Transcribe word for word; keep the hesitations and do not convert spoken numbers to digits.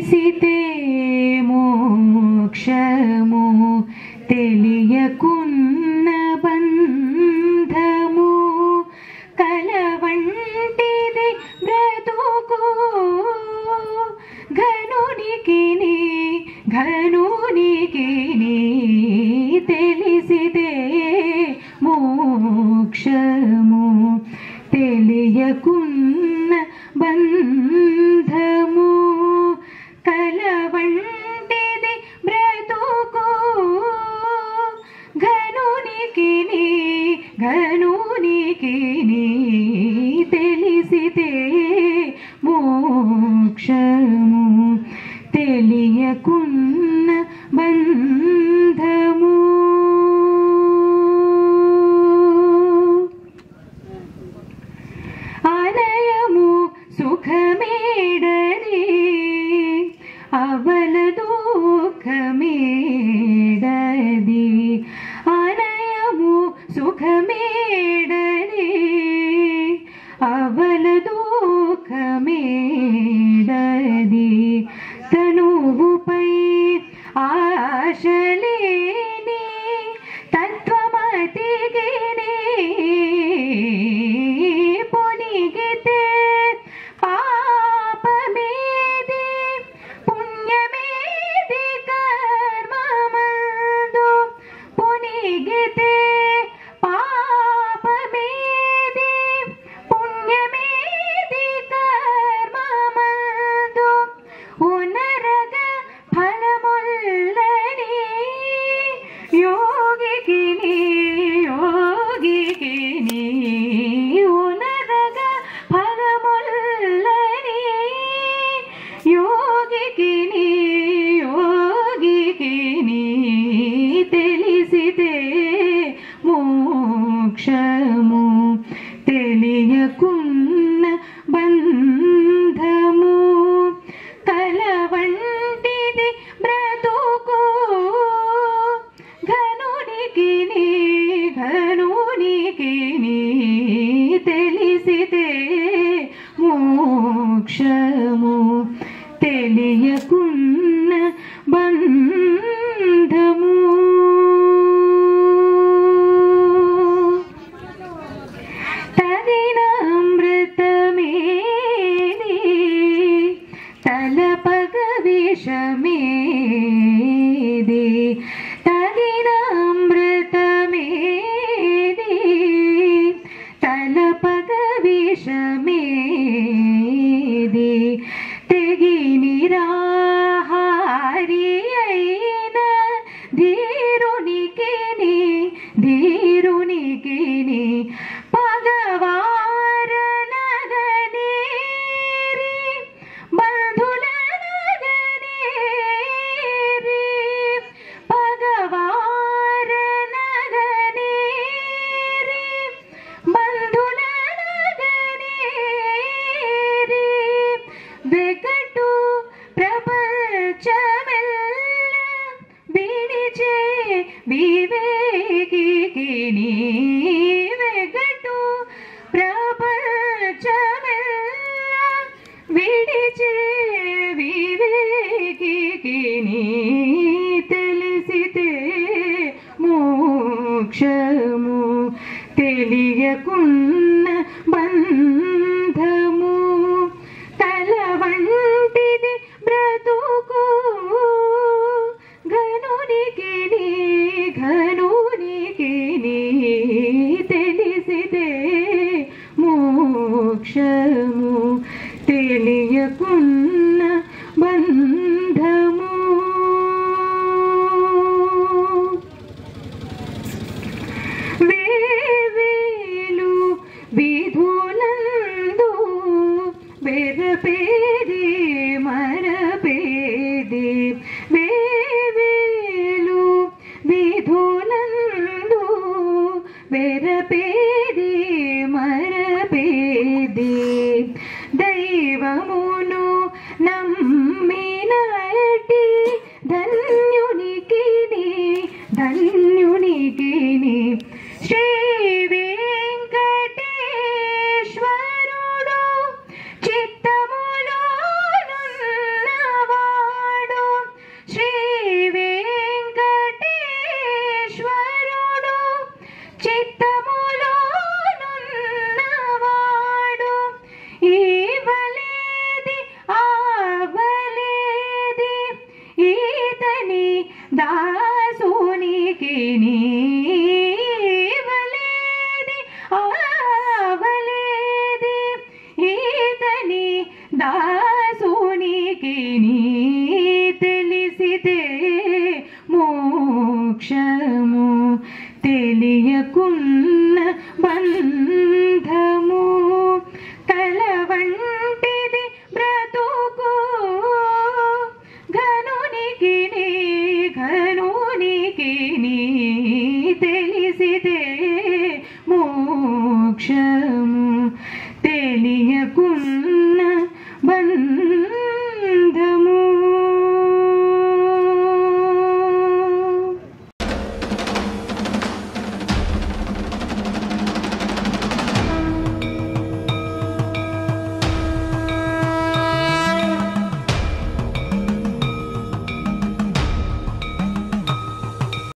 తెలిసితే మోక్షము తెలియకున్న బంధము కలవంటిది బ్రతుకు ఘనునికి ఘనునికి తెలిసితే మోక్షము తెలియకున్న బంధము కలవంటిది బ్రతుకు ఘనునికి ఘనునికి తెలిసితే మోక్షము తెలియకున్న బంధము ఆలయము సుఖమేడని అవల దుఃఖమేడది ఆలయము సుఖమేడని అవల దుఃఖమేడది తనువుపై ఆశలేని తత్వమతికి పొనిగితే పాపమేది పుణ్యమేది కర్మమందు పొనిగితే పాపమేది పుణ్యమేది కర్మమందు ఉనరగ ఫలముల్లని యోగికి యోగికి ఉనరగ ఫలముల్లని యోగికి యోగికి తెలిసితే మోక్షము తెలియకున్న బంధము కలవంటిది బ్రతుకు ఘనునికి ఘనునికి తెలిసితే మోక్షము తెలియకున్న బంధము తగిన అమృతమేది తలపగ విషమేది తగిన అమృతమేది తలపగ విషమేది తెగి నిరాహారి అయిన ధీరునికి ధీరునికి పగవారనగనేరి బంధులనగనేరి పగవారనగనేరి బంధులనగనేరి వెగటు ప్రపంచమెల్ల విడిచే వివేకికి వెగటు ప్రపంచమెల్ల విడిచే వివేకికి తెలిసితే మోక్షము తెలియకున్న బంధము కలవంటిది బ్రతుకు ఘనునికి ఘనునికి తెలిసితే మోక్షము తెలియకున్న బంధము దాసునికి నీవలేది ఆవలేది ఈతని దాసునికి నీ